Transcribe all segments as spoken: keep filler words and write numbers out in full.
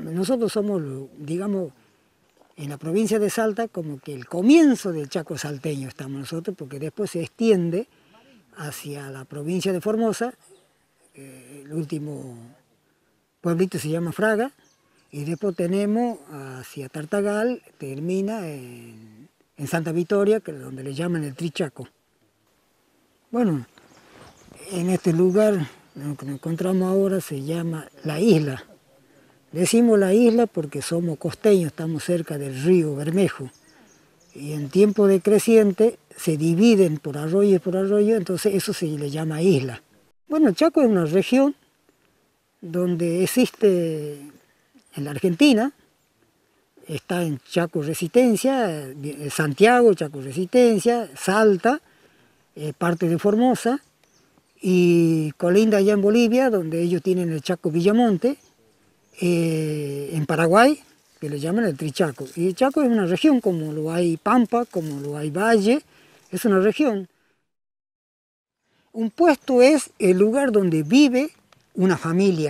nosotros somos, digamos, en la provincia de Salta, como que el comienzo del Chaco salteño estamos nosotros, porque después se extiende hacia la provincia de Formosa, eh, el último pueblito se llama Fraga, y después tenemos hacia Tartagal, termina en, en Santa Victoria, que es donde le llaman el Trichaco. Bueno, en este lugar, lo que nos encontramos ahora, se llama La Isla. Decimos La Isla porque somos costeños, estamos cerca del río Bermejo. Y en tiempo de creciente se dividen por arroyo y por arroyo, entonces eso se le llama isla. Bueno, Chaco es una región donde existe en la Argentina, está en Chaco Resistencia, Santiago, Chaco Resistencia, Salta, eh, parte de Formosa, y colinda allá en Bolivia, donde ellos tienen el Chaco Villamonte, eh, en Paraguay, que le llaman el Trichaco. Y el Chaco es una región, como lo hay Pampa, como lo hay Valle, es una región. Un puesto es el lugar donde vive una familia.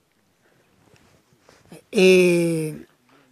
Eh,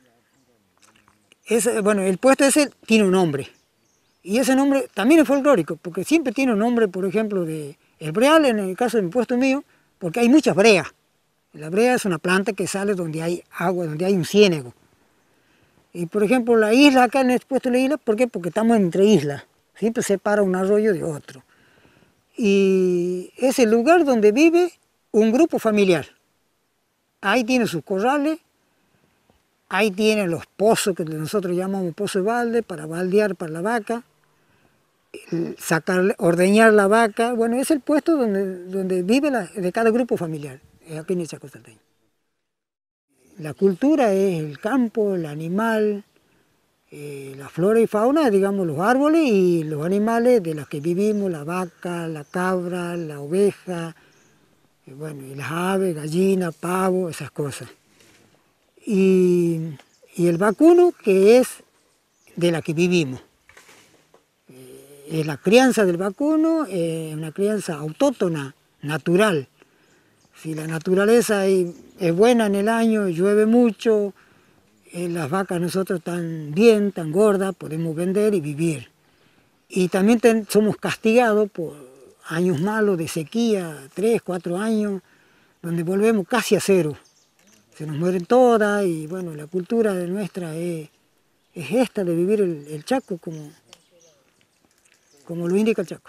es, bueno, el puesto ese tiene un nombre. Y ese nombre también es folclórico, porque siempre tiene un nombre, por ejemplo, de el breal, en el caso del puesto mío, porque hay muchas breas. La brea es una planta que sale donde hay agua, donde hay un ciénego. Y por ejemplo, la isla, acá en el puesto de la isla, ¿por qué? Porque estamos entre islas. Siempre separa un arroyo de otro. Y es el lugar donde vive un grupo familiar. Ahí tiene sus corrales, ahí tienen los pozos que nosotros llamamos pozo de balde, para baldear para la vaca, sacar, ordeñar la vaca. Bueno, es el puesto donde, donde vive la, de cada grupo familiar, aquí en el Chaco salteño. La cultura es el campo, el animal, eh, la flora y fauna, digamos los árboles y los animales de los que vivimos, la vaca, la cabra, la oveja, y bueno, y las aves, gallinas, pavo, esas cosas. Y, y el vacuno, que es de la que vivimos. Eh, es la crianza del vacuno, es eh, una crianza autóctona, natural. Si la naturaleza es, es buena en el año, llueve mucho, eh, las vacas nosotros están bien, tan gordas, podemos vender y vivir. Y también ten, somos castigados por años malos de sequía, tres, cuatro años, donde volvemos casi a cero. Se nos mueren todas y bueno, la cultura de nuestra es, es esta de vivir el, el Chaco como, como lo indica el Chaco.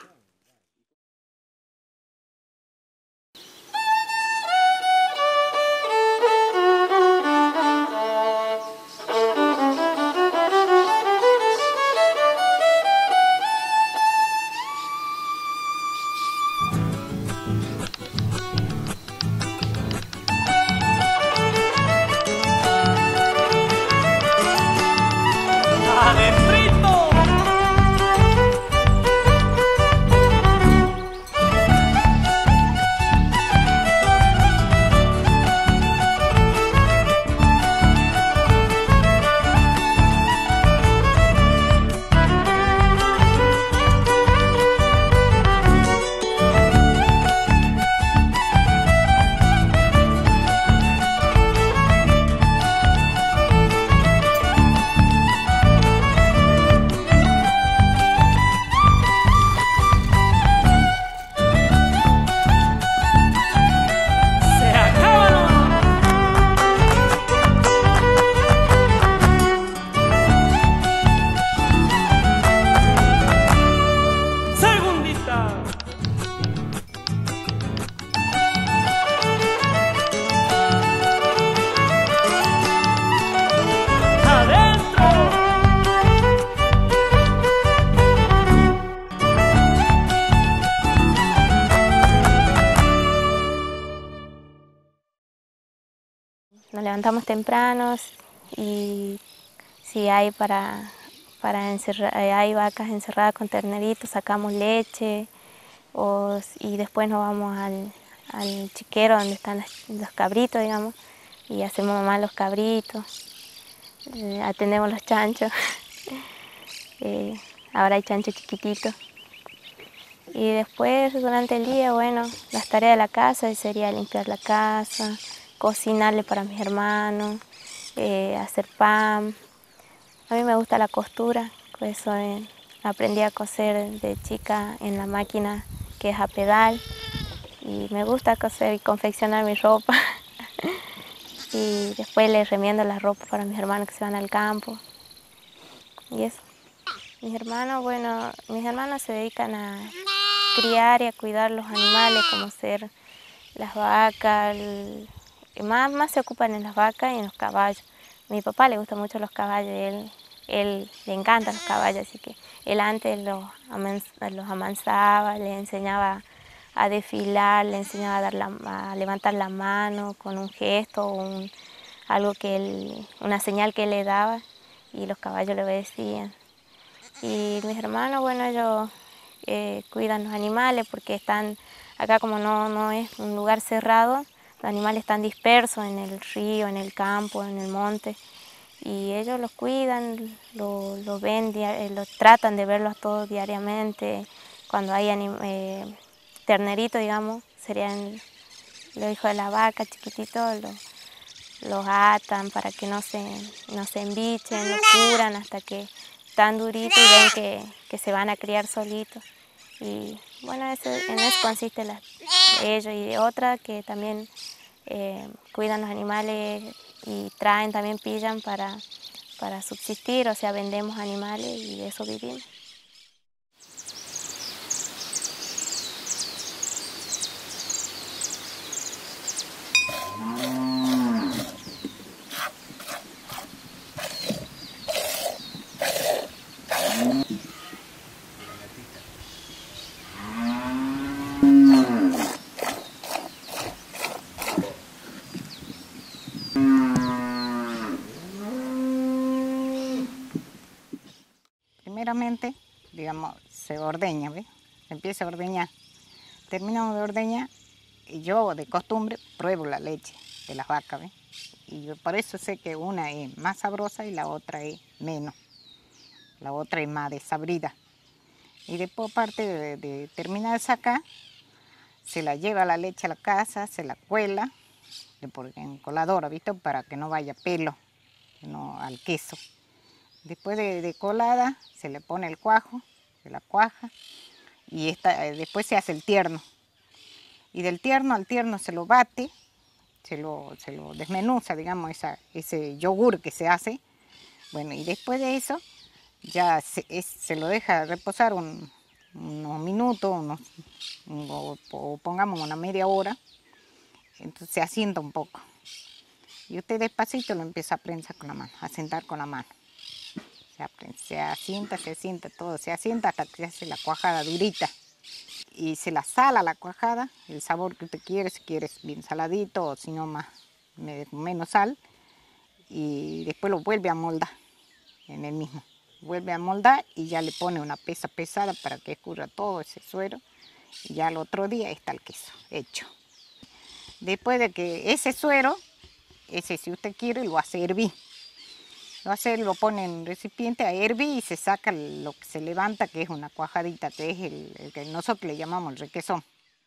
Nos levantamos tempranos y si hay para, para encerrar, hay vacas encerradas con terneritos, sacamos leche o, y después nos vamos al, al chiquero donde están los, los cabritos, digamos, y hacemos mamá los cabritos, eh, atendemos los chanchos, eh, ahora hay chanchos chiquititos. Y después durante el día, bueno, las tareas de la casa sería limpiar la casa, cocinarle para mis hermanos, eh, hacer pan. A mí me gusta la costura, por eso eh, aprendí a coser de chica en la máquina que es a pedal. Y me gusta coser y confeccionar mi ropa. Y después le remiendo la ropa para mis hermanos que se van al campo. Y eso. Mis hermanos, bueno, mis hermanos se dedican a criar y a cuidar los animales, como ser las vacas, el, más, más se ocupan en las vacas y en los caballos. A mi papá le gustan mucho los caballos, él, él le encantan los caballos, así que él antes los, amans, los amansaba, le enseñaba a desfilar, le enseñaba a, dar la, a levantar la mano con un gesto, un, algo que él, una señal que él le daba, y los caballos le obedecían. Y mis hermanos, bueno, ellos eh, cuidan los animales porque están acá, como no, no es un lugar cerrado, los animales están dispersos en el río, en el campo, en el monte, y ellos los cuidan, los lo ven, los tratan de verlos todos diariamente. Cuando hay eh, terneritos, digamos, serían los hijos de la vaca chiquititos, los, los atan para que no se, no se embichen, los curan hasta que están duritos y ven que, que se van a criar solitos. Y bueno, eso, en eso consiste la, ellos. Y de otra que también eh, cuidan los animales y traen, también pillan para, para subsistir, o sea, vendemos animales y de eso vivimos. Primeramente, digamos, se ordeña, ¿ves? Se empieza a ordeñar. Terminamos de ordeñar y yo, de costumbre, pruebo la leche de las vacas, ¿ves? Y yo por eso sé que una es más sabrosa y la otra es menos. La otra es más desabrida. Y después, aparte de, de terminar de sacar, se la lleva la leche a la casa, se la cuela en coladora, ¿viste? Para que no vaya pelo no, al queso. Después de, de colada se le pone el cuajo, se la cuaja y esta, después se hace el tierno. Y del tierno al tierno se lo bate, se lo, se lo desmenuza, digamos, esa, ese yogur que se hace. Bueno, y después de eso ya se, es, se lo deja reposar un, unos minutos, unos, o, o pongamos una media hora, entonces se asienta un poco. Y usted despacito lo empieza a prensar con la mano, a sentar con la mano. Se, se asienta, se asienta todo, se asienta hasta que se hace la cuajada durita. Y se la sala la cuajada, el sabor que usted quiere, si quiere bien saladito o si no más, menos sal. Y después lo vuelve a moldar en el mismo. Vuelve a moldar y ya le pone una pesa pesada para que escurra todo ese suero. Y ya al otro día está el queso hecho. Después de que ese suero, ese si usted quiere lo hace hervir. Lo hace, lo pone en un recipiente a hervir y se saca lo que se levanta, que es una cuajadita, que es el, el que nosotros le llamamos el requesón.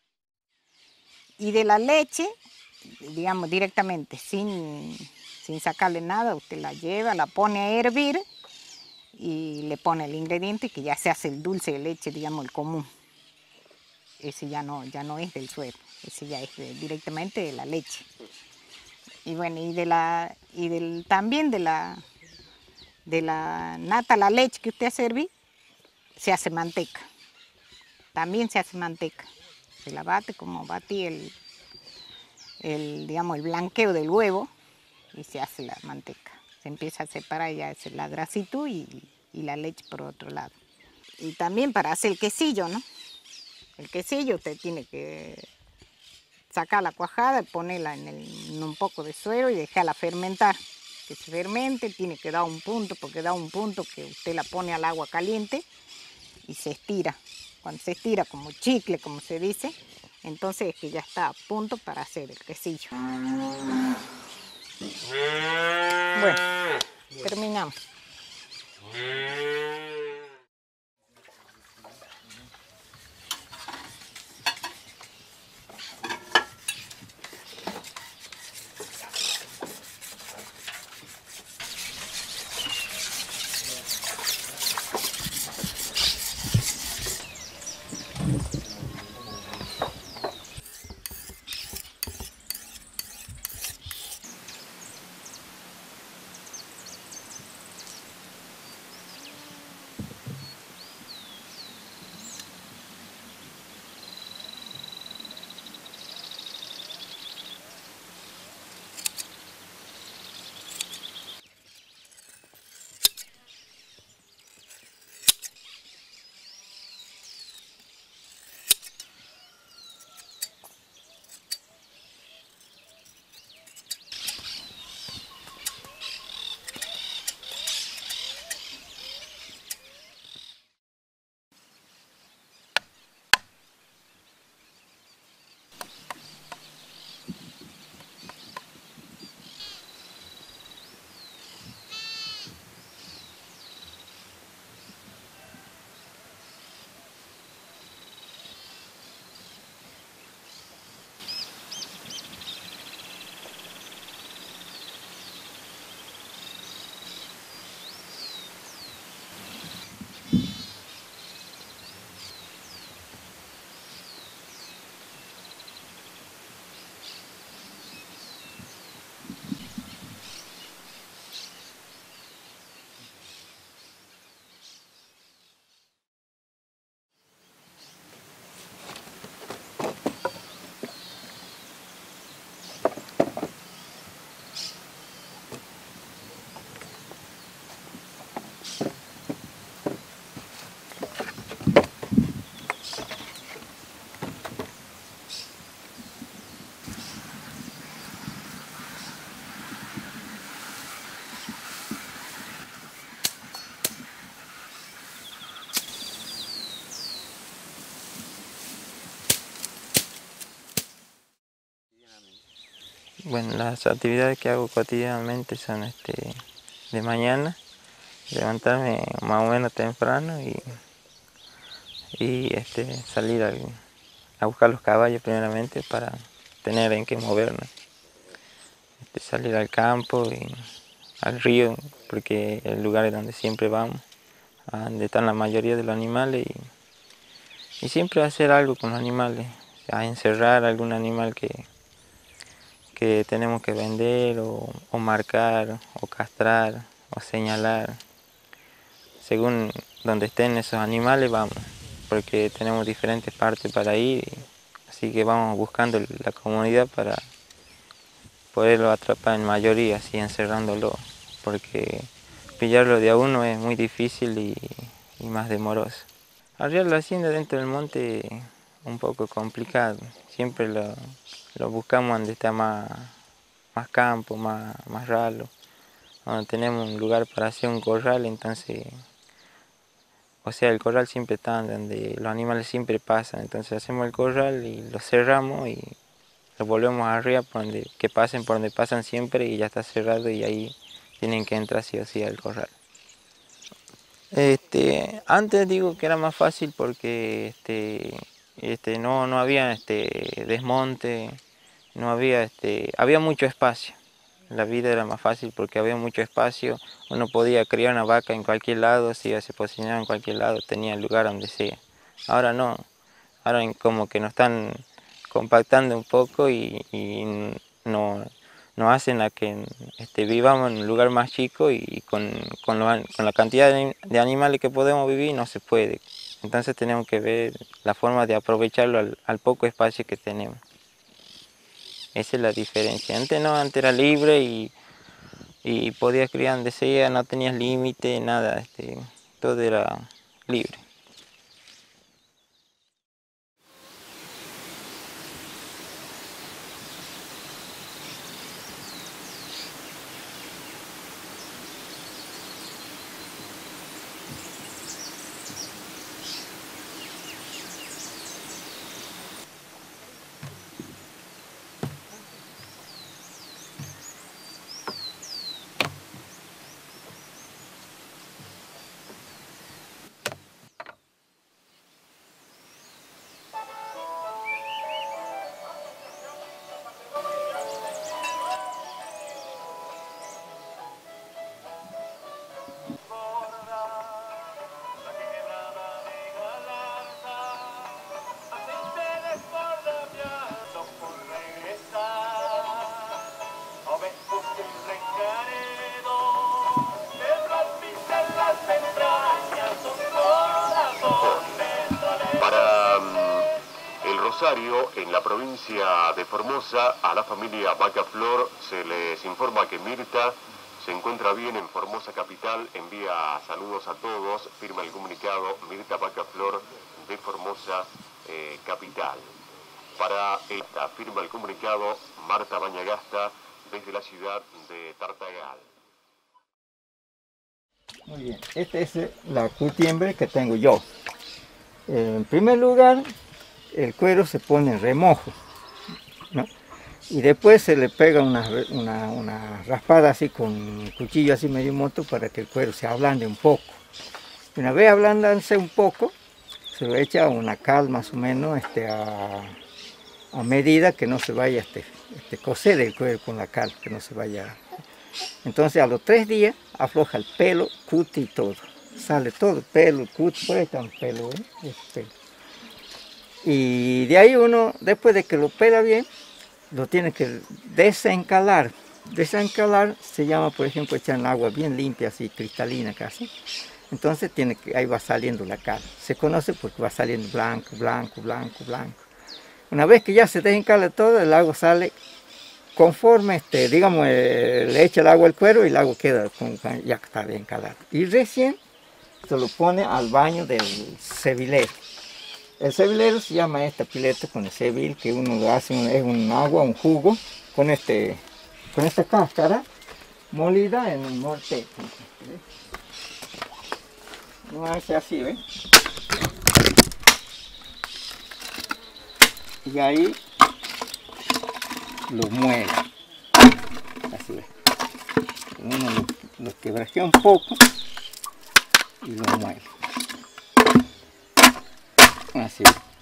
Y de la leche, digamos directamente, sin, sin sacarle nada, usted la lleva, la pone a hervir y le pone el ingrediente que ya se hace el dulce de leche, digamos el común. Ese ya no, ya no es del suero, ese ya es de, directamente de la leche. Y bueno, y, de la, y del, también de la, de la nata, la leche que usted hace hervir, se hace manteca. También se hace manteca. Se la bate como batí el, el, digamos, el blanqueo del huevo y se hace la manteca. Se empieza a separar ya es la grasito y, y la leche por otro lado. Y también para hacer el quesillo, ¿no? El quesillo usted tiene que sacar la cuajada, ponerla en, el, en un poco de suero y dejarla fermentar. Que se fermente, tiene que dar un punto, porque da un punto que usted la pone al agua caliente y se estira. Cuando se estira como chicle, como se dice, entonces es que ya está a punto para hacer el quesillo. Bueno, terminamos. Bueno, las actividades que hago cotidianamente son este, de mañana, levantarme más o menos temprano y, y este, salir a, a buscar los caballos primeramente para tener en qué movernos. Este, salir al campo y al río, porque es el lugar donde siempre vamos, a donde están la mayoría de los animales, y, y siempre hacer algo con los animales, a encerrar algún animal que, que tenemos que vender o, o marcar o castrar o señalar. Según donde estén esos animales vamos, porque tenemos diferentes partes para ir, así que vamos buscando la comunidad para poderlo atrapar en mayoría, así encerrándolo, porque pillarlo de a uno es muy difícil y, y más demoroso. Arriar la hacienda dentro del monte es un poco complicado, siempre lo, lo buscamos donde está más, más campo, más, más ralo, donde tenemos un lugar para hacer un corral, entonces, o sea, el corral siempre está donde los animales siempre pasan, entonces hacemos el corral y lo cerramos y lo volvemos arriba por donde, que pasen por donde pasan siempre y ya está cerrado y ahí tienen que entrar sí o sí al corral. Este, antes digo que era más fácil porque este, este, no, no había este, desmonte, no había, este, había mucho espacio. La vida era más fácil porque había mucho espacio, uno podía criar una vaca en cualquier lado, si se posicionaba en cualquier lado, tenía el lugar donde sea. Ahora no, ahora como que nos están compactando un poco y, y no, nos hacen a que este, vivamos en un lugar más chico y con, con, lo, con la cantidad de, de animales que podemos vivir no se puede. Entonces tenemos que ver la forma de aprovecharlo al, al poco espacio que tenemos. Esa es la diferencia. Antes no, antes era libre y, y podías criar donde sea, no tenías límite, nada, este, todo era libre. En la provincia de Formosa, a la familia Vaca Flor se les informa que Mirta se encuentra bien en Formosa capital, envía saludos a todos, firma el comunicado Mirta Vaca Flor de Formosa eh, capital. Para esta firma el comunicado Marta Bañagasta desde la ciudad de Tartagal. Muy bien, esta es la curtiembre que tengo yo. En primer lugar, el cuero se pone en remojo, ¿no? Y después se le pega una, una, una raspada así con un cuchillo así medio moto para que el cuero se ablande un poco. Una vez ablandándose un poco, se le echa una cal más o menos este, a, a medida que no se vaya este, este, cocer el cuero con la cal, que no se vaya. Entonces a los tres días afloja el pelo, cuti y todo. Sale todo, pelo, cuti, por ahí está un pelo, ¿eh? Este pelo. Y de ahí uno, después de que lo pela bien, lo tiene que desencalar. Desencalar se llama, por ejemplo, echar agua bien limpia, así cristalina casi. Entonces tiene que, ahí va saliendo la cal. Se conoce porque va saliendo blanco, blanco, blanco, blanco. Una vez que ya se desencala todo, el agua sale conforme, este, digamos, eh, le echa el agua al cuero y el agua queda con, ya está bien calado. Y recién se lo pone al baño del cebilero. El cebilero se llama esta pileta con el cebil, que uno lo hace, un, es un agua, un jugo, con, este, con esta cáscara molida en un mortero. No hace así, ¿ven? Y ahí lo muele. esto, ¿ve? Uno lo, lo quebrajea un poco y lo mueve. Así.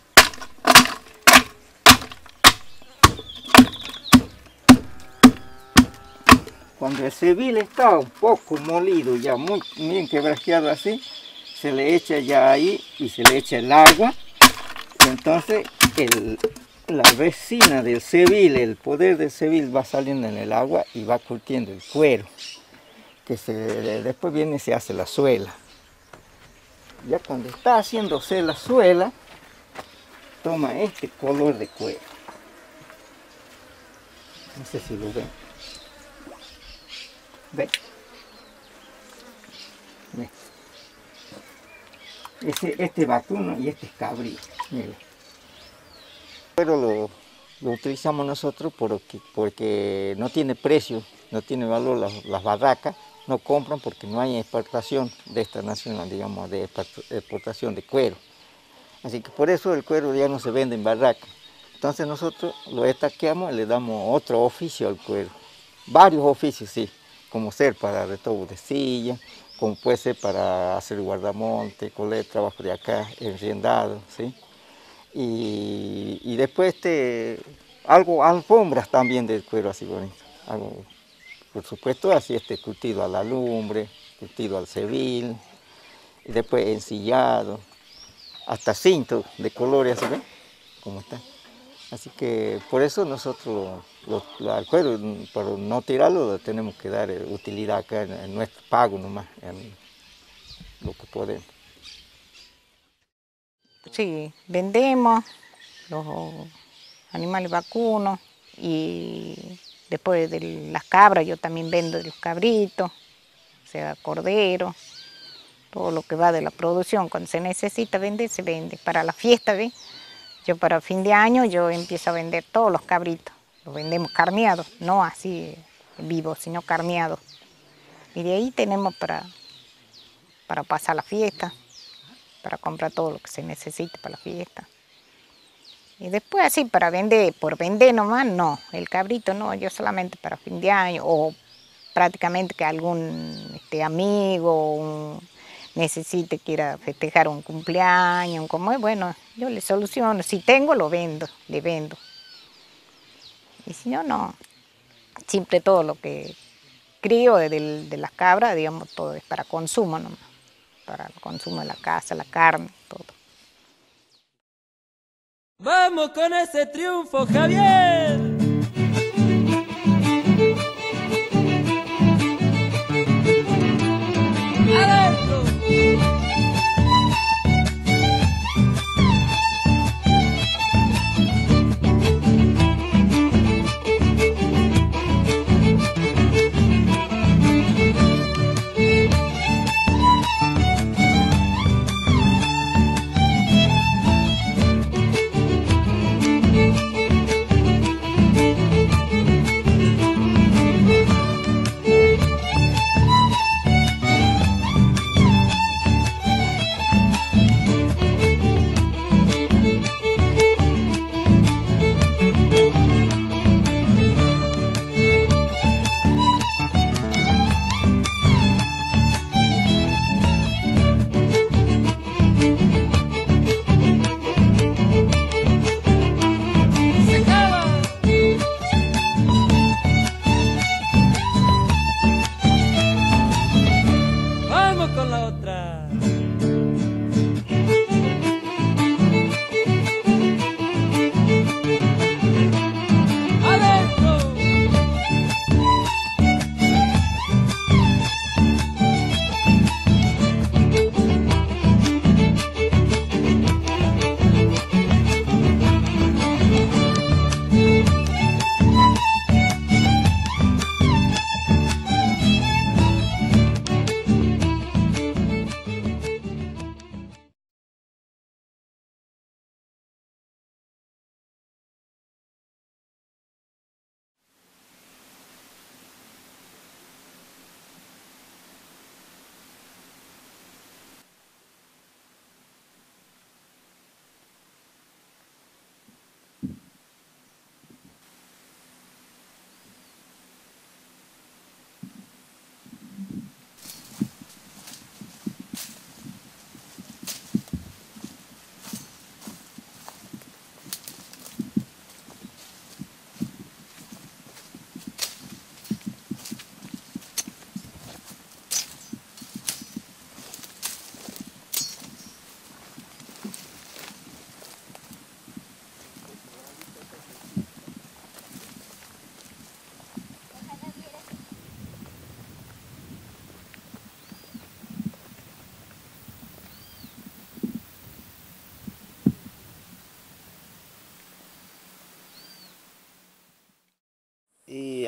Cuando el cebil está un poco molido, ya muy bien quebrajeado así, se le echa ya ahí y se le echa el agua. Y entonces el, la resina del cebil, el poder del cebil va saliendo en el agua y va curtiendo el cuero. Que se, después viene y se hace la suela. Ya cuando está haciéndose la suela, toma este color de cuero. No sé si lo ven. ¿Ven? ¿Ven? Este, este es vacuno y este es cabrío. Miren. Pero lo, lo utilizamos nosotros porque, porque no tiene precio, no tiene valor las, las barracas. No compran porque no hay exportación de esta nación, digamos, de exportación de cuero. Así que por eso el cuero ya no se vende en barraca. Entonces nosotros lo estaqueamos y le damos otro oficio al cuero. Varios oficios, sí, como ser para retobo de silla, como puede ser para hacer guardamonte, coler, trabajo de acá, enriendado, ¿sí? Y, y después este, algo, alfombras también del cuero así bonito. Algo, por supuesto, así este curtido a la lumbre, curtido al cebil, y después ensillado, hasta cinto de colores, así ven, como está. Así que por eso nosotros, lo, lo, al cuero, para no tirarlo, lo tenemos que dar utilidad acá en, en nuestro pago nomás, en lo que podemos. Sí, vendemos los animales vacunos y después de las cabras yo también vendo de los cabritos, o sea, cordero, todo lo que va de la producción. Cuando se necesita vender, se vende. Para la fiesta, ¿ve? Yo para fin de año yo empiezo a vender todos los cabritos. Los vendemos carneados, no así vivos, sino carneados. Y de ahí tenemos para, para pasar la fiesta, para comprar todo lo que se necesite para la fiesta. Y después así, para vender, por vender nomás, no. El cabrito no, yo solamente para fin de año, o prácticamente que algún este, amigo un, necesite, quiera festejar un cumpleaños, como es, bueno, yo le soluciono. Si tengo, lo vendo, le vendo. Y si no, no. Siempre todo lo que crío de, de, de las cabras, digamos, todo es para consumo nomás. Para el consumo de la casa, la carne, todo. ¡Vamos con ese triunfo, Javier! ¡Adentro!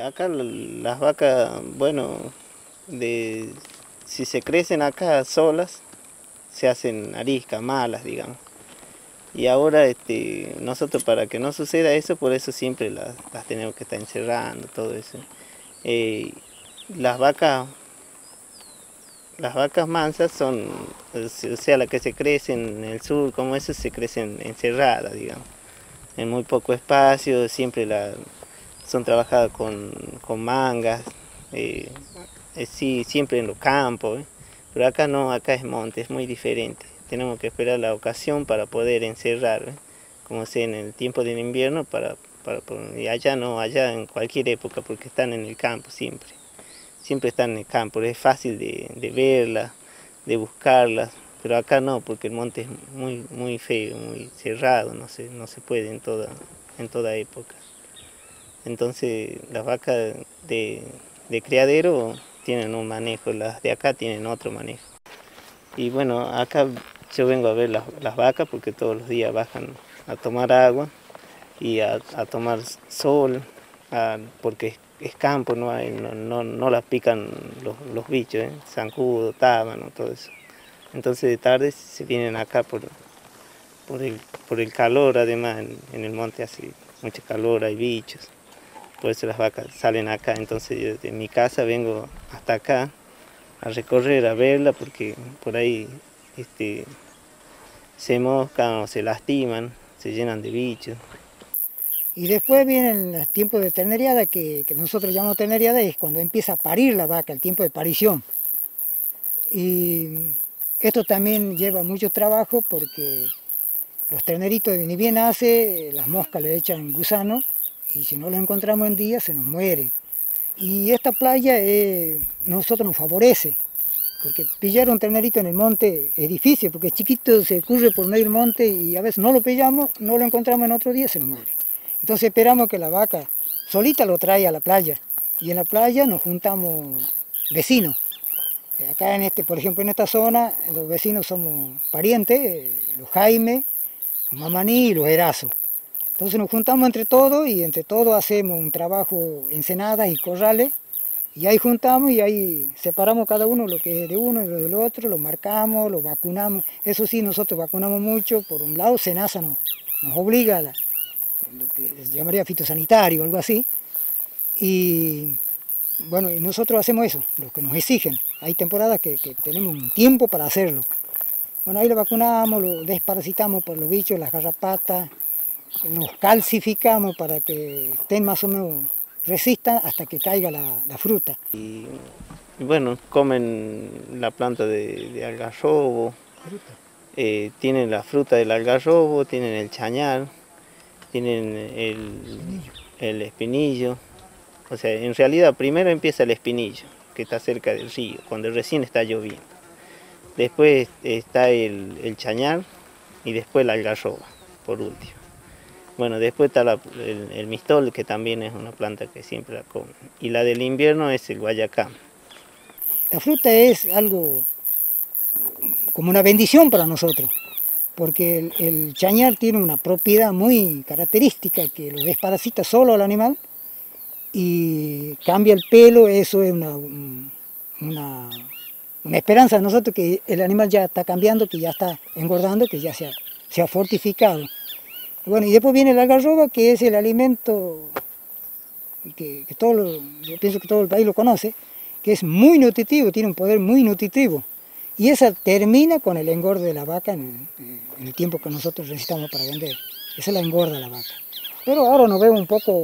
acá las vacas, bueno, de, si se crecen acá solas, se hacen ariscas, malas, digamos. Y ahora este, nosotros para que no suceda eso, por eso siempre las, las tenemos que estar encerrando, todo eso. Eh, las vacas, las vacas mansas son, o sea, las que se crecen en el sur, como eso, se crecen encerradas, digamos. En muy poco espacio, siempre la, son trabajadas con, con mangas, eh, eh, sí, siempre en los campos, ¿eh? Pero acá no, acá es monte, es muy diferente. Tenemos que esperar la ocasión para poder encerrar, ¿eh? Como sea en el tiempo del invierno, para, para, y allá no, allá en cualquier época, porque están en el campo siempre. Siempre están en el campo, es fácil de, de verlas, de buscarlas, pero acá no, porque el monte es muy, muy feo, muy cerrado, no se, no se puede en toda, en toda época. Entonces las vacas de, de criadero tienen un manejo, las de acá tienen otro manejo. Y bueno, acá yo vengo a ver las, las vacas porque todos los días bajan a tomar agua y a, a tomar sol, a, porque es, es campo, no, hay, no, no, no las pican los, los bichos, ¿eh? Zancudo, tábano, todo eso. Entonces de tarde se vienen acá por, por, el, por el calor, además en, en el monte hace mucho calor, hay bichos. Por eso las vacas salen acá, entonces yo de mi casa vengo hasta acá a recorrer, a verla, porque por ahí este, se moscan o se lastiman, se llenan de bichos. Y después vienen los tiempos de terneriada, que, que nosotros llamamos terneriada, es cuando empieza a parir la vaca, el tiempo de parición. Y esto también lleva mucho trabajo porque los terneritos, ni bien nace, las moscas le echan gusano, y si no los encontramos en día se nos mueren. Y esta playa eh, nosotros nos favorece, porque pillar un ternerito en el monte es difícil, porque es chiquito, se ocurre por medio del monte y a veces no lo pillamos, no lo encontramos en otro día, se nos muere. Entonces esperamos que la vaca solita lo traiga a la playa, y en la playa nos juntamos vecinos. Acá en este, por ejemplo, en esta zona, los vecinos somos parientes, los Jaime, los Mamaní y los Erazo. Entonces nos juntamos entre todos y entre todos hacemos un trabajo ensenadas y corrales, y ahí juntamos y ahí separamos cada uno lo que es de uno y lo del otro, lo marcamos, lo vacunamos. Eso sí, nosotros vacunamos mucho. Por un lado, SENASA nos, nos obliga a la, lo que se llamaría fitosanitario o algo así, y bueno, y nosotros hacemos eso, lo que nos exigen. Hay temporadas que, que tenemos un tiempo para hacerlo. Bueno, ahí lo vacunamos, lo desparasitamos por los bichos, las garrapatas, los calcificamos para que estén más o menos, resistan hasta que caiga la, la fruta. Y, y bueno, comen la planta de, de algarrobo, eh, tienen la fruta del algarrobo, tienen el chañar, tienen el, el espinillo. O sea, en realidad primero empieza el espinillo, que está cerca del río, cuando recién está lloviendo. Después está el, el chañar y después la algarroba, por último. Bueno, después está la, el, el mistol, que también es una planta que siempre la comen. Y la del invierno es el guayacán. La fruta es algo como una bendición para nosotros, porque el, el chañar tiene una propiedad muy característica que lo desparasita solo al animal y cambia el pelo. Eso es una, una, una esperanza de nosotros, que el animal ya está cambiando, que ya está engordando, que ya se ha, se ha fortificado. Bueno, y después viene la algarroba, que es el alimento que, que todo lo, yo pienso que todo el país lo conoce, que es muy nutritivo, tiene un poder muy nutritivo. Y esa termina con el engorde de la vaca en el, en el tiempo que nosotros necesitamos para vender. Esa la engorda la vaca. Pero ahora nos vemos un poco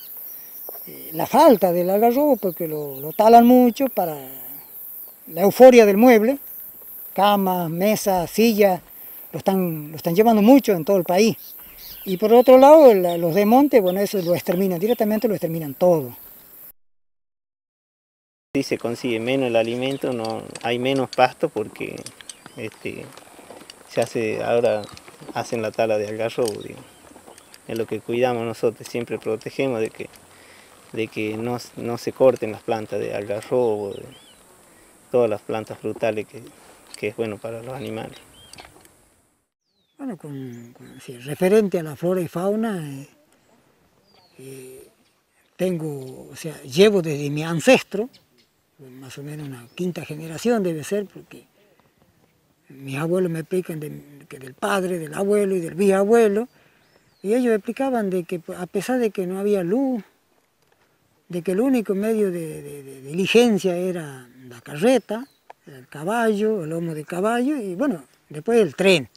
eh, la falta del algarrobo, porque lo, lo talan mucho para la euforia del mueble. Camas, mesas, sillas, lo están, lo están llevando mucho en todo el país. Y por otro lado, la, los de monte, bueno, eso lo exterminan, directamente lo exterminan todo. Si se consigue menos el alimento, no hay menos pasto, porque este, se hace, ahora hacen la tala de algarrobo, digamos. Es lo que cuidamos nosotros, siempre protegemos de que, de que no, no se corten las plantas de algarrobo, de todas las plantas frutales que, que es bueno para los animales. Bueno, con, con, sí, referente a la flora y fauna, eh, eh, tengo, o sea, llevo desde mi ancestro, más o menos una quinta generación debe ser, porque mis abuelos me explican de, que del padre, del abuelo y del bisabuelo, y ellos explicaban de que a pesar de que no había luz, de que el único medio de, de, de diligencia era la carreta, el caballo, el lomo de caballo, y bueno, después el tren.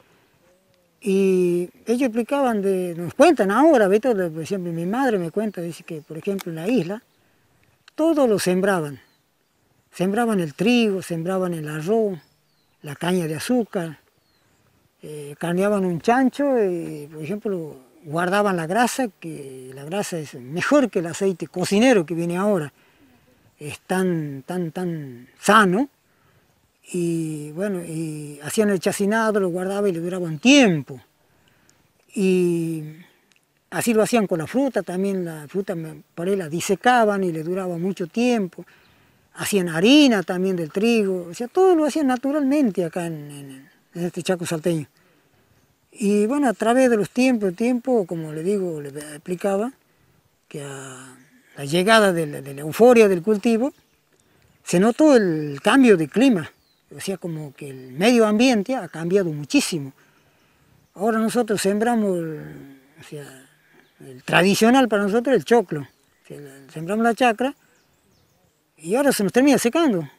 Y ellos explicaban, de, nos cuentan ahora, ¿viste? Por ejemplo, mi madre me cuenta, dice que, por ejemplo, en la isla, todo lo sembraban. Sembraban el trigo, sembraban el arroz, la caña de azúcar, eh, carneaban un chancho y, por ejemplo, guardaban la grasa, que la grasa es mejor que el aceite cocinero que viene ahora. Es tan, tan, tan sano. Y bueno, y hacían el chacinado, lo guardaban y le duraba un tiempo. Y así lo hacían con la fruta, también la fruta por ahí la disecaban y le duraba mucho tiempo. Hacían harina también del trigo, o sea, todo lo hacían naturalmente acá en, en, en este Chaco salteño. Y bueno, a través de los tiempos, tiempo, como le digo, le explicaba, que a la llegada de la, de la euforia del cultivo, se notó el cambio de clima. O sea, como que el medio ambiente ha cambiado muchísimo. Ahora nosotros sembramos, el, o sea, el tradicional para nosotros es el choclo. O sea, sembramos la chacra y ahora se nos termina secando.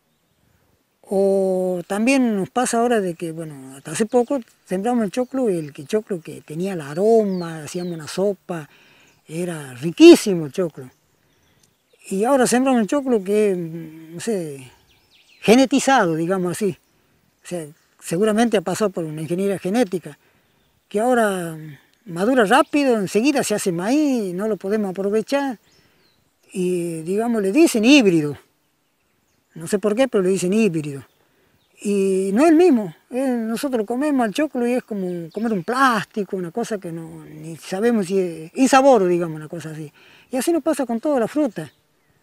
O también nos pasa ahora de que, bueno, hasta hace poco sembramos el choclo y el choclo que tenía el aroma, hacíamos una sopa, era riquísimo el choclo. Y ahora sembramos el choclo que, no sé, genetizado, digamos así. O sea, seguramente ha pasado por una ingeniería genética, que ahora madura rápido, enseguida se hace maíz, no lo podemos aprovechar, y digamos le dicen híbrido. No sé por qué, pero le dicen híbrido. Y no es el mismo. Eh, nosotros comemos el choclo y es como comer un plástico, una cosa que no ni sabemos si es insaboro, digamos, una cosa así. Y así nos pasa con toda la fruta.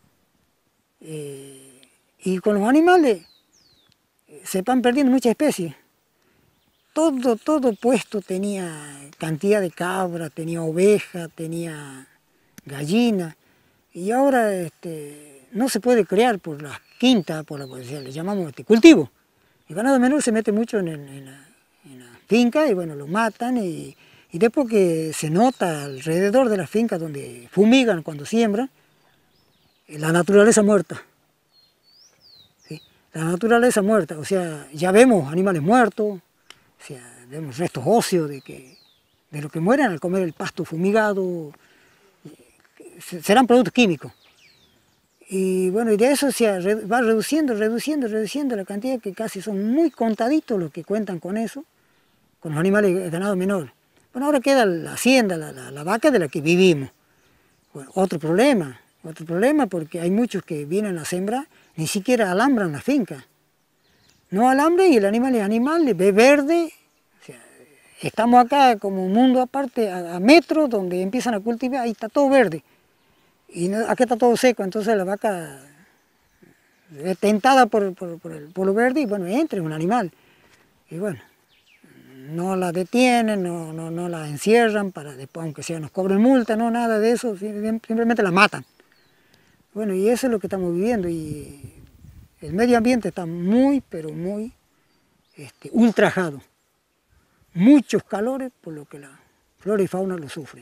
Eh, y con los animales se van perdiendo muchas especies. Todo, todo puesto tenía cantidad de cabra, tenía oveja, tenía gallina. Y ahora este, no se puede crear por las quintas, por la, pues, le llamamos este, cultivo. El ganado menor se mete mucho en, en, la, en la finca y bueno, lo matan. Y, y después que se nota alrededor de las fincas donde fumigan cuando siembran, la naturaleza muerta. ¿Sí? La naturaleza muerta, o sea, ya vemos animales muertos, o sea, vemos restos óseos de, que, de lo que mueren al comer el pasto fumigado, serán productos químicos. Y bueno, y de eso se va reduciendo, reduciendo, reduciendo la cantidad, que casi son muy contaditos los que cuentan con eso, con los animales de ganado menor. Bueno, ahora queda la hacienda, la, la, la vaca de la que vivimos. Bueno, otro problema, otro problema porque hay muchos que vienen a sembrar, ni siquiera alambran la finca. No alambran y el animal es animal, ve verde. O sea, estamos acá como un mundo aparte, a, a metros, donde empiezan a cultivar, ahí está todo verde. Y no, aquí está todo seco, entonces la vaca es tentada por, por, por, el, por lo verde y bueno, entra, es un animal. Y bueno, no la detienen, no, no, no la encierran, para después, aunque sea nos cobren multa, no, nada de eso, simplemente la matan. Bueno, y eso es lo que estamos viviendo y el medio ambiente está muy, pero muy este, ultrajado. Muchos calores por lo que la flora y fauna lo sufren.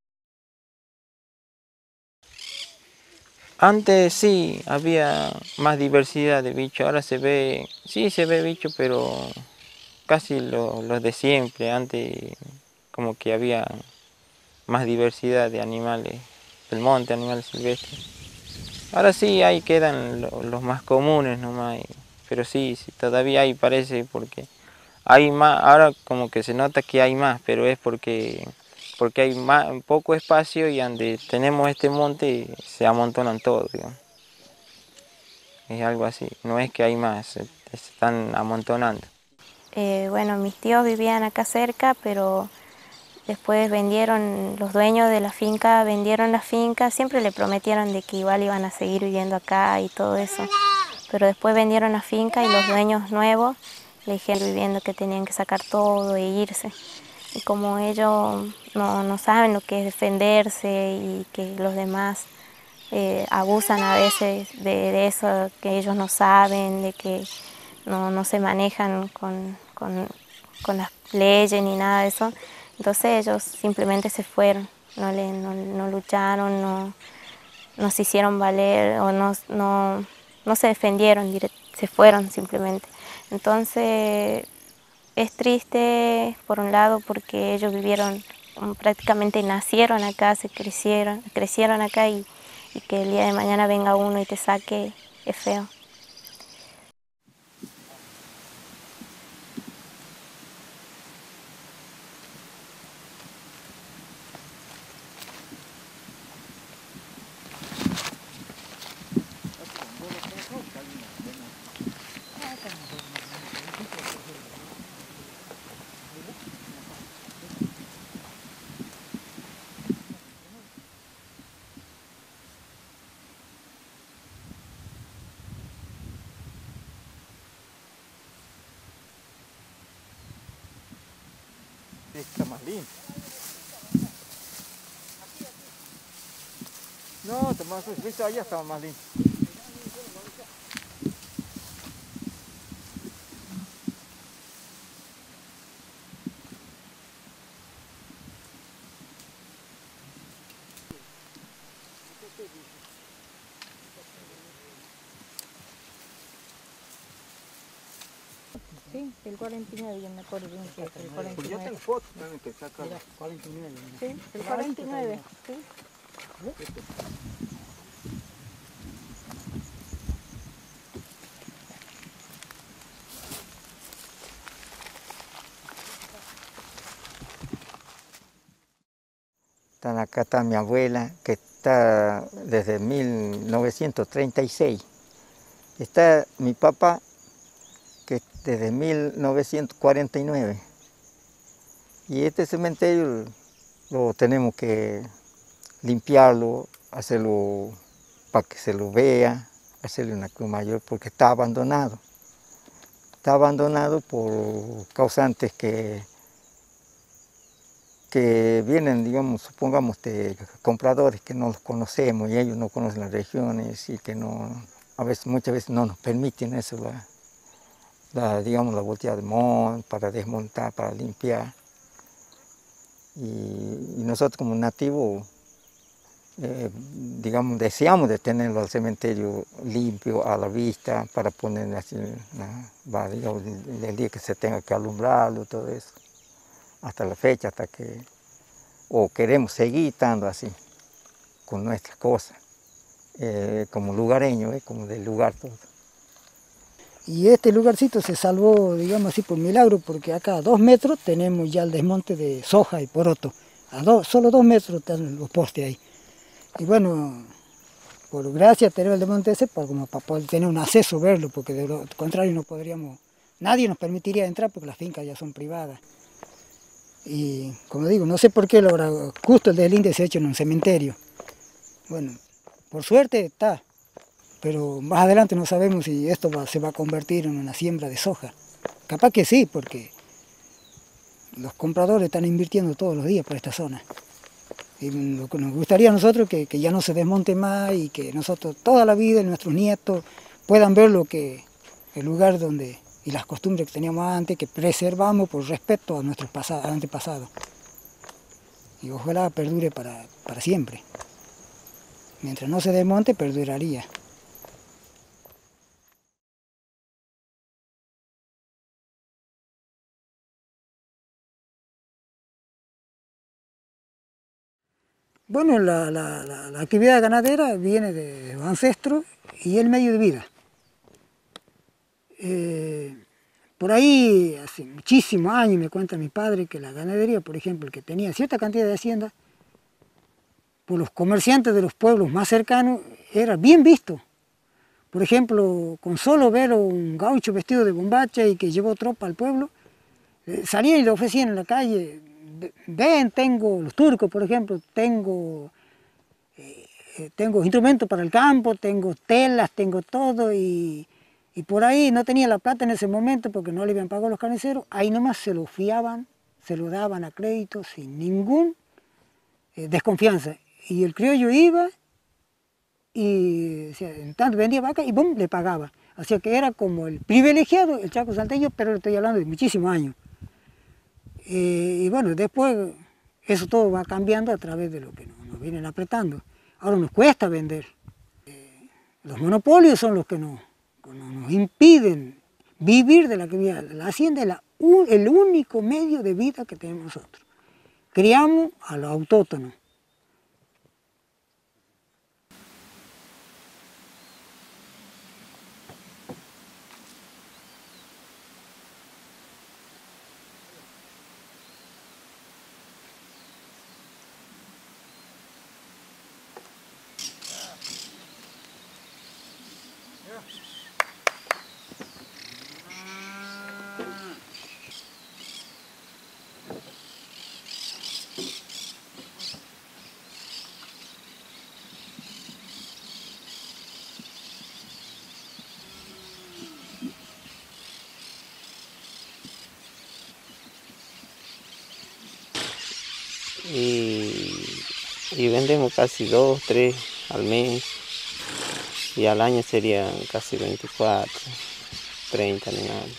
Antes sí, había más diversidad de bichos, ahora se ve, sí se ve bichos, pero casi los lo de siempre. Antes como que había más diversidad de animales del monte, animales silvestres. Ahora sí, ahí quedan lo, los más comunes nomás, pero sí, sí, todavía hay, parece, porque hay más, ahora como que se nota que hay más, pero es porque... porque hay más, poco espacio y donde tenemos este monte se amontonan todos, digamos. Es algo así, no es que hay más, se, se están amontonando. Eh, bueno, mis tíos vivían acá cerca, pero después vendieron, los dueños de la finca vendieron la finca, siempre le prometieron de que igual iban a seguir viviendo acá y todo eso. Pero después vendieron la finca y los dueños nuevos le dijeron viviendo que tenían que sacar todo e irse. y como ellos no, no saben lo que es defenderse y que los demás eh, abusan a veces de, de eso, que ellos no saben, de que no, no se manejan con, con, con las leyes ni nada de eso, entonces ellos simplemente se fueron, no, le, no, no lucharon, no, no se hicieron valer o no, no, no se defendieron, se fueron simplemente. Entonces es triste por un lado porque ellos vivieron, prácticamente nacieron acá, se crecieron, crecieron acá y, y que el día de mañana venga uno y te saque es feo. Está más limpio. No, está más limpio, allá estaba más limpio. Sí, el cuarenta y nueve, yo me acuerdo bien que el cuarenta y nueve. Yo tengo fotos también que sacan. Mira, cuarenta y nueve. Sí, el cuarenta y nueve, sí. Están acá está mi abuela, que está desde mil novecientos treinta y seis. Está mi papá, que desde mil novecientos cuarenta y nueve. Y este cementerio lo tenemos que limpiarlo, hacerlo para que se lo vea, hacerle una cruz mayor, porque está abandonado. Está abandonado por causantes que, que vienen, digamos, supongamos, de compradores que no los conocemos y ellos no conocen las regiones y que no, a veces, muchas veces no nos permiten eso, la, la, digamos, la volteada de monte para desmontar, para limpiar. Y, y nosotros como nativos, eh, digamos, deseamos de tenerlo al cementerio limpio, a la vista, para poner así, ¿no? Va, digamos, el, el día que se tenga que alumbrarlo, todo eso, hasta la fecha, hasta que, o queremos seguir estando así, con nuestras cosas, eh, como lugareños, eh, como del lugar todo. Y este lugarcito se salvó, digamos así, por milagro, porque acá a dos metros tenemos ya el desmonte de soja y poroto. A dos, solo dos metros están los postes ahí. Y bueno, por gracia tenemos el desmonte ese para, como para poder tener un acceso, verlo, porque de lo contrario no podríamos, nadie nos permitiría entrar porque las fincas ya son privadas. Y como digo, no sé por qué lo habrá, justo el deslinde se ha hecho en un cementerio. Bueno, por suerte está. Pero más adelante no sabemos si esto va, se va a convertir en una siembra de soja. Capaz que sí, porque los compradores están invirtiendo todos los días por esta zona. Y lo que nos gustaría a nosotros que, que ya no se desmonte más y que nosotros toda la vida, nuestros nietos, puedan ver lo que el lugar donde y las costumbres que teníamos antes, que preservamos por respeto a nuestros pasados, antepasados. Y ojalá perdure para, para siempre. Mientras no se desmonte, perduraría. Bueno, la, la, la, la actividad ganadera viene de los ancestros y el medio de vida. Eh, por ahí, hace muchísimos años, me cuenta mi padre que la ganadería, por ejemplo, el que tenía cierta cantidad de haciendas, por los comerciantes de los pueblos más cercanos, era bien visto. Por ejemplo, con solo ver a un gaucho vestido de bombacha y que llevó tropa al pueblo, eh, salían y le ofrecían en la calle: ven, tengo, los turcos por ejemplo, tengo, eh, tengo instrumentos para el campo, tengo telas, tengo todo, y, y por ahí no tenía la plata en ese momento porque no le habían pagado los carniceros, ahí nomás se lo fiaban, se lo daban a crédito sin ningún eh, desconfianza. Y el criollo iba y o sea, en tanto vendía vaca y ¡bum!, le pagaba. O sea que era como el privilegiado, el Chaco salteño, pero le estoy hablando de muchísimos años. Eh, y bueno, después eso todo va cambiando a través de lo que nos, nos vienen apretando. Ahora nos cuesta vender. Eh, los monopolios son los que nos, nos impiden vivir de la actividad. La hacienda es la, un, el único medio de vida que tenemos nosotros. Criamos a los autóctonos. Y, y vendemos casi dos, tres al mes, y al año serían casi veinticuatro, treinta animales.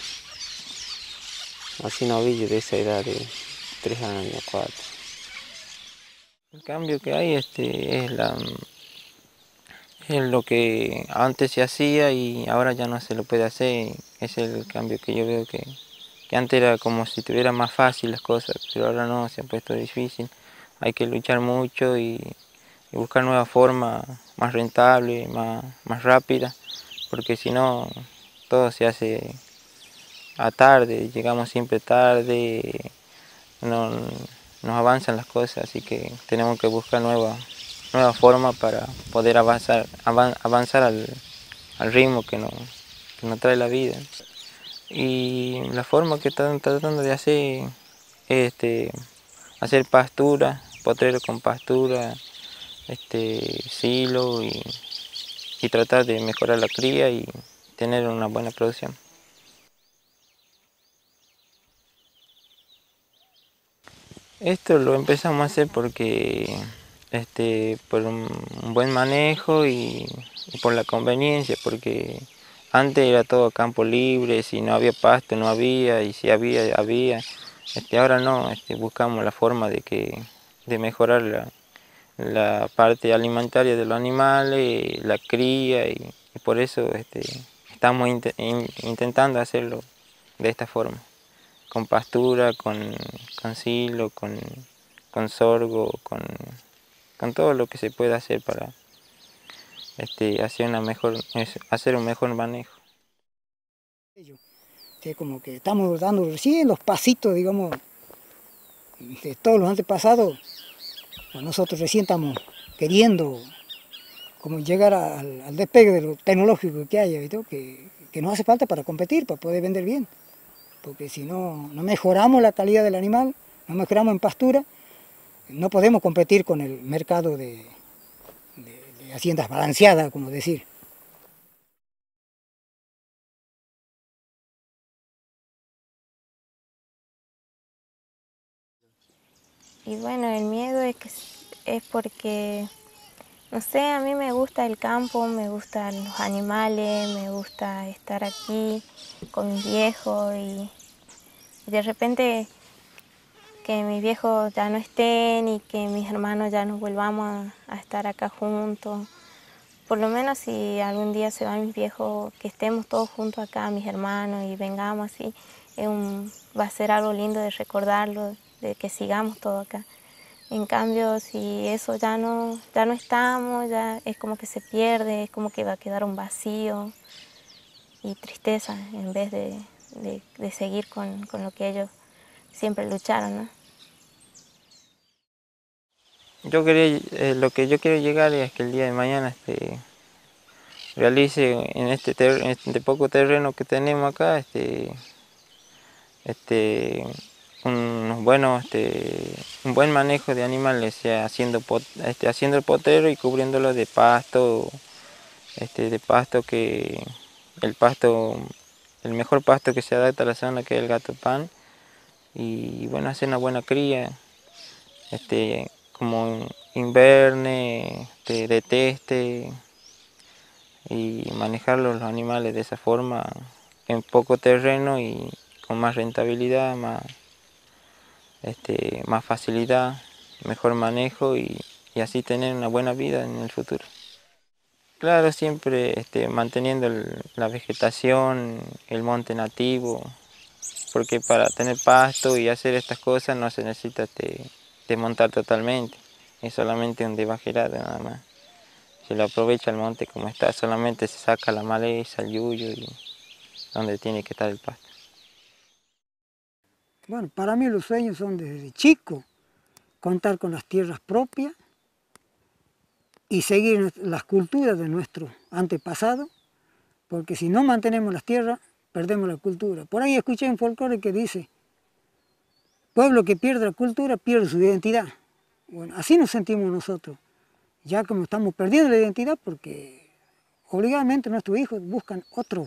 Así novillos de esa edad de tres años, cuatro. El cambio que hay este, es, la, es lo que antes se hacía y ahora ya no se lo puede hacer. Es el cambio que yo veo que, que antes era como si tuviera más fácil las cosas, pero ahora no, se ha puesto difícil. Hay que luchar mucho y, y buscar nuevas formas más rentables, más, más rápidas, porque si no todo se hace a tarde, llegamos siempre tarde, no, nos avanzan las cosas, así que tenemos que buscar nuevas nueva formas para poder avanzar, avanzar al, al ritmo que nos, que nos trae la vida. Y la forma que están tratando de hacer es este, hacer pastura, potrero con pastura, este, silo y, y tratar de mejorar la cría y tener una buena producción. Esto lo empezamos a hacer porque este, por un, un buen manejo y, y por la conveniencia, porque antes era todo campo libre, si no había pasto no había, y si había, había. Este, ahora no, este, buscamos la forma de, que, de mejorar la, la parte alimentaria de los animales, la cría, y, y por eso este, estamos int in, intentando hacerlo de esta forma, con pastura, con, con silo, con, con sorgo, con, con todo lo que se pueda hacer para este, hacer, una mejor, hacer un mejor manejo. Sí, como que estamos dando recién los pasitos, digamos, de todos los antepasados. Nosotros recién estamos queriendo como llegar al, al despegue de lo tecnológico que haya, ¿sí? que, que nos hace falta para competir, para poder vender bien. Porque si no, no mejoramos la calidad del animal, no mejoramos en pastura, no podemos competir con el mercado de, de, de haciendas balanceadas, como decir. Y bueno, el miedo es, que, es porque, no sé, a mí me gusta el campo, me gustan los animales, me gusta estar aquí con mis viejos y, y de repente que mis viejos ya no estén y que mis hermanos ya nos volvamos a, a estar acá juntos. Por lo menos si algún día se van mis viejos, que estemos todos juntos acá, mis hermanos, y vengamos así, es un, va a ser algo lindo de recordarlo, de que sigamos todo acá. En cambio, si eso ya no, ya no estamos, ya es como que se pierde, es como que va a quedar un vacío y tristeza en vez de, de, de seguir con, con lo que ellos siempre lucharon, ¿no? Yo quería, eh, lo que yo quiero llegar es que el día de mañana este, realice en este, ter, en este poco terreno que tenemos acá, este, este, un, bueno, este, un buen manejo de animales, sea, haciendo, pot, este, haciendo el potrero y cubriéndolo de pasto, este, de pasto que el pasto, el mejor pasto que se adapta a la zona, que es el gato pan, y bueno, hacer una buena cría, este, como inverne, este, deteste, y manejar los animales de esa forma en poco terreno y con más rentabilidad, más, este, más facilidad, mejor manejo y, y así tener una buena vida en el futuro. Claro, siempre este, manteniendo el, la vegetación, el monte nativo, porque para tener pasto y hacer estas cosas no se necesita de, de montar totalmente, es solamente un debajerado nada más. Se lo aprovecha el monte como está, solamente se saca la maleza, el yuyo y donde tiene que estar el pasto. Bueno, para mí los sueños son desde chico, contar con las tierras propias y seguir las culturas de nuestros antepasados, porque si no mantenemos las tierras, perdemos la cultura. Por ahí escuché un folclore que dice, pueblo que pierde la cultura pierde su identidad. Bueno, así nos sentimos nosotros, ya como estamos perdiendo la identidad porque obligadamente nuestros hijos buscan otro,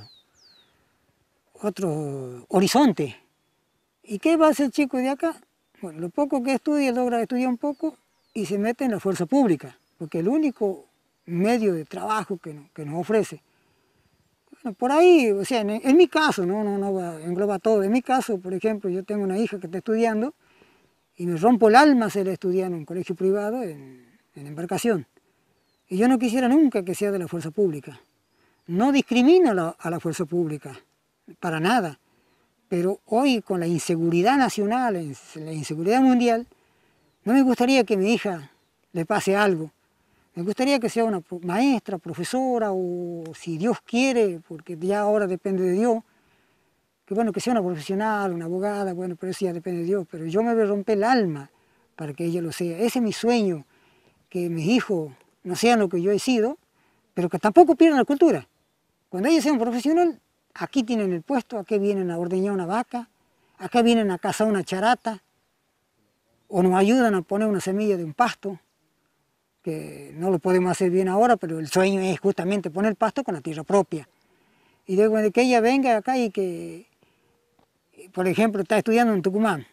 otro horizonte. ¿Y qué va a hacer el chico de acá? Bueno, lo poco que estudia, logra estudiar un poco y se mete en la fuerza pública, porque el único medio de trabajo que, no, que nos ofrece. Bueno, por ahí, o sea, en, en mi caso, no, no, no va, engloba todo. En mi caso, por ejemplo, yo tengo una hija que está estudiando y me rompo el alma hacer estudiar en un colegio privado en, en embarcación. Y yo no quisiera nunca que sea de la fuerza pública. No discrimino a la, a la fuerza pública, para nada. Pero hoy con la inseguridad nacional, la inseguridad mundial, no me gustaría que a mi hija le pase algo. Me gustaría que sea una maestra, profesora o si Dios quiere, porque ya ahora depende de Dios, que bueno, que sea una profesional, una abogada, bueno, pero eso ya depende de Dios. Pero yo me voy a romper el alma para que ella lo sea. Ese es mi sueño, que mis hijos no sean lo que yo he sido, pero que tampoco pierdan la cultura. Cuando ellos sean profesional, aquí tienen el puesto, aquí vienen a ordeñar una vaca, acá vienen a cazar una charata, o nos ayudan a poner una semilla de un pasto, que no lo podemos hacer bien ahora, pero el sueño es justamente poner pasto con la tierra propia. Y luego de que ella venga acá y que, por ejemplo, está estudiando en Tucumán,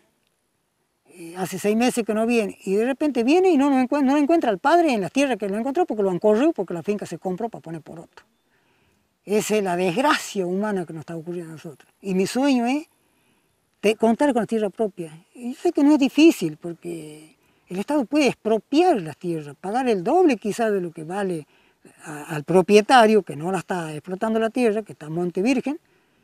hace seis meses que no viene, y de repente viene y no, no, encuentra, no encuentra al padre en las tierras que lo encontró porque lo han corrido, porque la finca se compró para poner por otro. Esa es la desgracia humana que nos está ocurriendo a nosotros. Y mi sueño es de contar con la tierra propia. Y yo sé que no es difícil, porque el Estado puede expropiar las tierras, pagar el doble quizás de lo que vale a, al propietario, que no la está explotando la tierra, que está en Monte Virgen,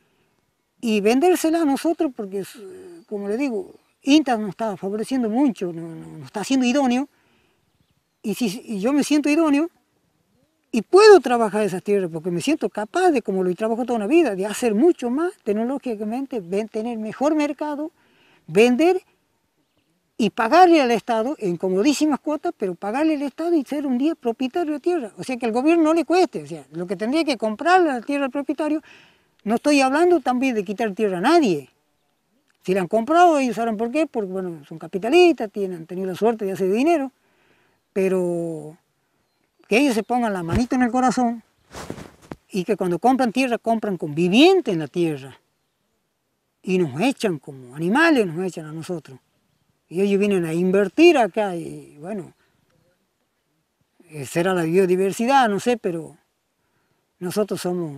y vendérsela a nosotros, porque, como le digo, INTA nos está favoreciendo mucho, nos, nos está haciendo idóneo, y si y yo me siento idóneo, y puedo trabajar esas tierras porque me siento capaz de, como lo trabajo toda una vida, de hacer mucho más tecnológicamente, tener mejor mercado, vender y pagarle al Estado en comodísimas cuotas, pero pagarle al Estado y ser un día propietario de tierra. O sea, que al gobierno no le cueste. O sea, lo que tendría que comprar la tierra al propietario, no estoy hablando también de quitar tierra a nadie. Si la han comprado, ellos saben por qué, porque bueno, son capitalistas, tienen, han tenido la suerte de hacer dinero, pero que ellos se pongan la manita en el corazón y que cuando compran tierra, compran con viviente en la tierra. Y nos echan como animales, nos echan a nosotros. Y ellos vienen a invertir acá y bueno, será la biodiversidad, no sé, pero nosotros somos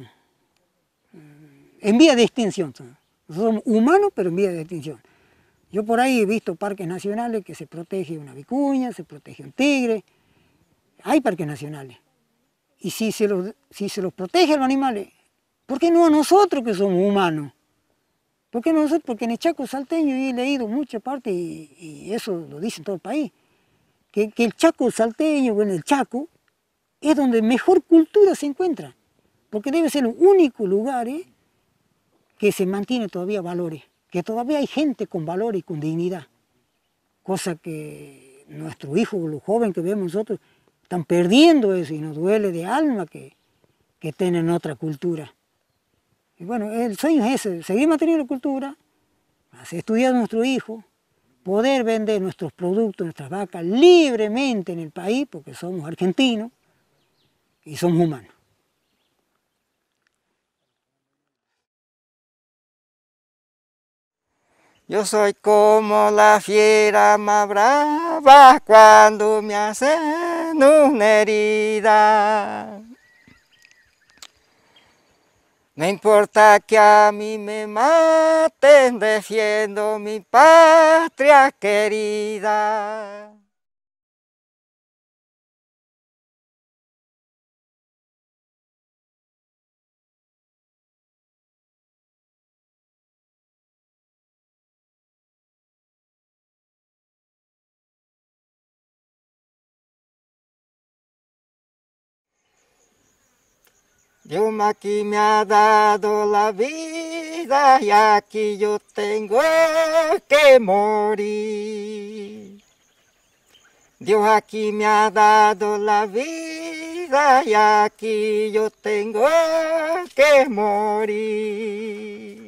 en vía de extinción. Nosotros somos humanos, pero en vía de extinción. Yo por ahí he visto parques nacionales que se protege una vicuña, se protege un tigre. Hay parques nacionales. Y si se los, si se los protege a los animales, ¿por qué no a nosotros que somos humanos? ¿Por qué no nosotros? Porque en el Chaco salteño he leído mucha parte, y, y eso lo dice en todo el país, que, que el Chaco salteño, bueno, el Chaco, es donde mejor cultura se encuentra. Porque debe ser el único lugar ¿eh? que se mantiene todavía valores, que todavía hay gente con valores y con dignidad. Cosa que nuestros hijos, los jóvenes que vemos nosotros, están perdiendo eso y nos duele de alma que, que tienen otra cultura. Y bueno, el sueño es ese, seguir manteniendo la cultura, hacer estudiar a nuestros hijos, poder vender nuestros productos, nuestras vacas libremente en el país, porque somos argentinos y somos humanos. Yo soy como la fiera más brava cuando me hacen una herida. No importa que a mí me maten, defiendo mi patria querida. Dios aquí me ha dado la vida y aquí yo tengo que morir. Dios aquí me ha dado la vida y aquí yo tengo que morir.